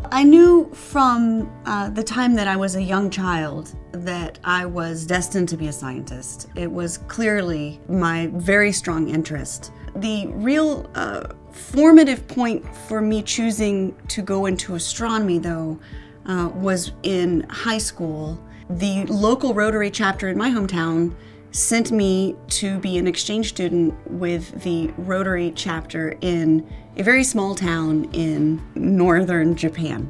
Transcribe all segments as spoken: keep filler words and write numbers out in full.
I knew from uh, the time that I was a young child that I was destined to be a scientist. It was clearly my very strong interest. The real uh, formative point for me choosing to go into astronomy, though, uh, was in high school. The local Rotary chapter in my hometown sent me to be an exchange student with the Rotary chapter in a very small town in northern Japan.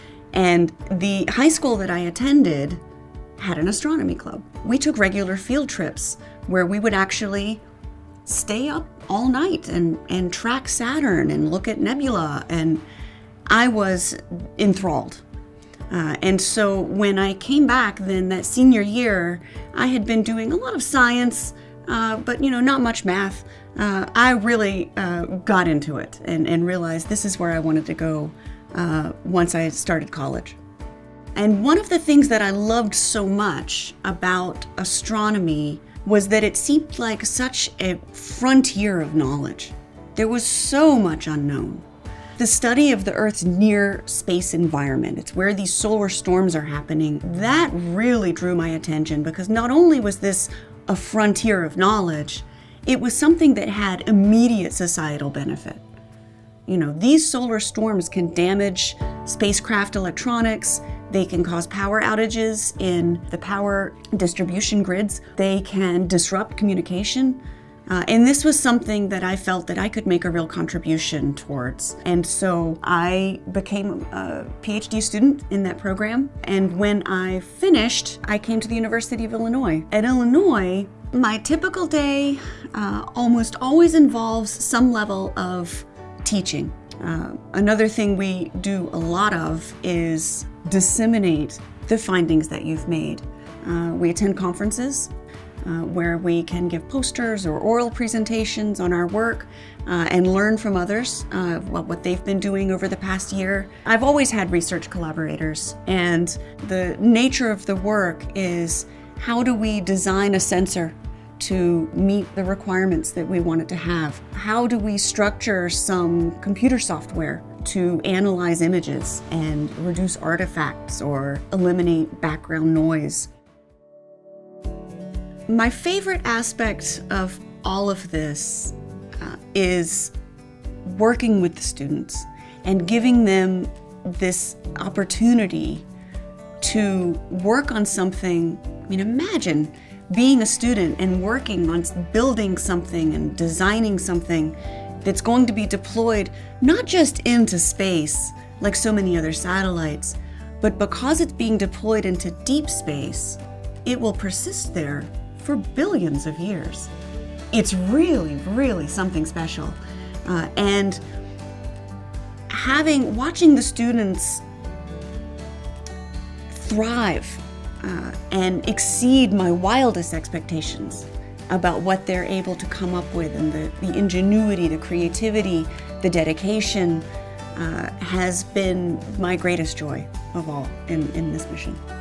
And the high school that I attended had an astronomy club. We took regular field trips where we would actually stay up all night and, and track Saturn and look at nebula, and I was enthralled. Uh, and so when I came back then that senior year, I had been doing a lot of science, uh, but you know, not much math. Uh, I really uh, got into it and, and realized this is where I wanted to go uh, once I started college. And one of the things that I loved so much about astronomy was that it seemed like such a frontier of knowledge. There was so much unknown. The study of the Earth's near space environment, it's where these solar storms are happening, that really drew my attention because not only was this a frontier of knowledge, it was something that had immediate societal benefit. You know, these solar storms can damage spacecraft electronics, they can cause power outages in the power distribution grids, they can disrupt communication. Uh, and this was something that I felt that I could make a real contribution towards. And so I became a PhD student in that program. And when I finished, I came to the University of Illinois. At Illinois, my typical day uh, almost always involves some level of teaching. Uh, another thing we do a lot of is disseminate the findings that you've made. Uh, we attend conferences Uh, where we can give posters or oral presentations on our work uh, and learn from others uh, what, what they've been doing over the past year. I've always had research collaborators, and the nature of the work is how do we design a sensor to meet the requirements that we want it to have? How do we structure some computer software to analyze images and reduce artifacts or eliminate background noise? My favorite aspect of all of this uh, is working with the students and giving them this opportunity to work on something. I mean, imagine being a student and working on building something and designing something that's going to be deployed not just into space like so many other satellites, but because it's being deployed into deep space, it will persist there for billions of years. It's really, really something special. Uh, and having, watching the students thrive uh, and exceed my wildest expectations about what they're able to come up with, and the, the ingenuity, the creativity, the dedication uh, has been my greatest joy of all in, in this mission.